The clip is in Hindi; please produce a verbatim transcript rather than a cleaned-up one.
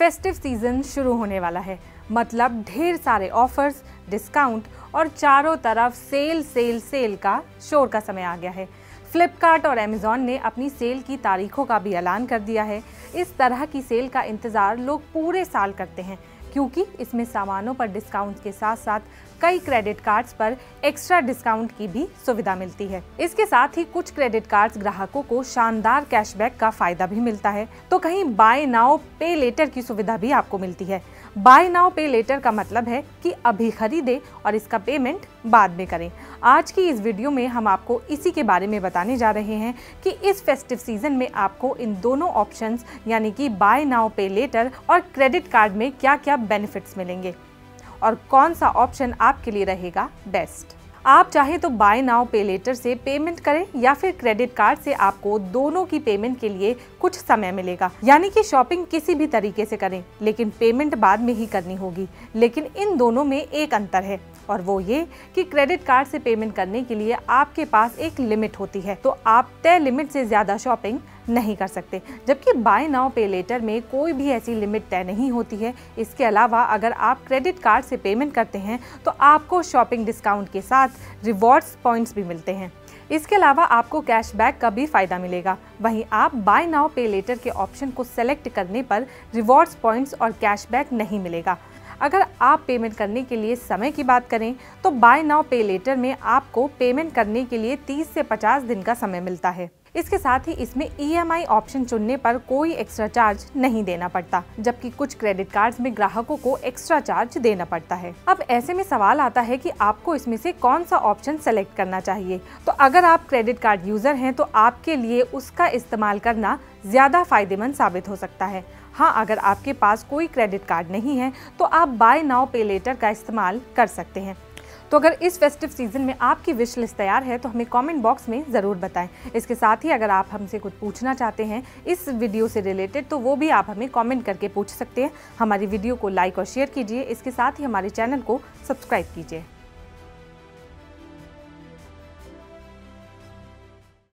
फेस्टिव सीजन शुरू होने वाला है, मतलब ढेर सारे ऑफर्स, डिस्काउंट और चारों तरफ सेल सेल सेल का शोर का समय आ गया है। फ्लिपकार्ट और अमेज़ॉन ने अपनी सेल की तारीखों का भी ऐलान कर दिया है। इस तरह की सेल का इंतज़ार लोग पूरे साल करते हैं, क्योंकि इसमें सामानों पर डिस्काउंट के साथ साथ कई क्रेडिट कार्ड्स पर एक्स्ट्रा डिस्काउंट की भी सुविधा मिलती है। इसके साथ ही कुछ क्रेडिट कार्ड्स ग्राहकों को शानदार कैशबैक का फायदा भी मिलता है, तो कहीं बाय नाउ पे लेटर की सुविधा भी आपको मिलती है। बाय नाउ पे लेटर का मतलब है कि अभी खरीदें और इसका पेमेंट बाद में करें। आज की इस वीडियो में हम आपको इसी के बारे में बताने जा रहे हैं कि इस फेस्टिव सीजन में आपको इन दोनों ऑप्शंस यानी कि बाय नाउ पे लेटर और क्रेडिट कार्ड में क्या क्या बेनिफिट्स मिलेंगे और कौन सा ऑप्शन आपके लिए रहेगा बेस्ट। आप चाहे तो बाय नाउ पे लेटर से पेमेंट करें या फिर क्रेडिट कार्ड से आपको दोनों की पेमेंट के लिए कुछ समय मिलेगा, यानी कि शॉपिंग किसी भी तरीके से करें लेकिन पेमेंट बाद में ही करनी होगी। लेकिन इन दोनों में एक अंतर है और वो ये कि क्रेडिट कार्ड से पेमेंट करने के लिए आपके पास एक लिमिट होती है, तो आप तय लिमिट से ज्यादा शॉपिंग नहीं कर सकते, जबकि बाय नाउ पे लेटर में कोई भी ऐसी लिमिट तय नहीं होती है। इसके अलावा अगर आप क्रेडिट कार्ड से पेमेंट करते हैं तो आपको शॉपिंग डिस्काउंट के साथ रिवॉर्ड्स पॉइंट्स भी मिलते हैं। इसके अलावा आपको कैशबैक का भी फायदा मिलेगा। वहीं आप बाय नाउ पे लेटर के ऑप्शन को सेलेक्ट करने पर रिवॉर्ड्स पॉइंट्स और कैशबैक नहीं मिलेगा। अगर आप पेमेंट करने के लिए समय की बात करें तो बाय नाउ पे लेटर में आपको पेमेंट करने के लिए तीस से पचास दिन का समय मिलता है। इसके साथ ही इसमें ई एम आई ऑप्शन चुनने पर कोई एक्स्ट्रा चार्ज नहीं देना पड़ता, जबकि कुछ क्रेडिट कार्ड्स में ग्राहकों को एक्स्ट्रा चार्ज देना पड़ता है। अब ऐसे में सवाल आता है कि आपको इसमें से कौन सा ऑप्शन सेलेक्ट करना चाहिए। तो अगर आप क्रेडिट कार्ड यूजर हैं तो आपके लिए उसका इस्तेमाल करना ज्यादा फायदेमंद साबित हो सकता है। हाँ, अगर आपके पास कोई क्रेडिट कार्ड नहीं है तो आप बाय नाउ पे लेटर का इस्तेमाल कर सकते हैं। तो अगर इस फेस्टिव सीजन में आपकी विश लिस्ट तैयार है तो हमें कमेंट बॉक्स में ज़रूर बताएं। इसके साथ ही अगर आप हमसे कुछ पूछना चाहते हैं इस वीडियो से रिलेटेड तो वो भी आप हमें कमेंट करके पूछ सकते हैं। हमारी वीडियो को लाइक और शेयर कीजिए। इसके साथ ही हमारे चैनल को सब्सक्राइब कीजिए।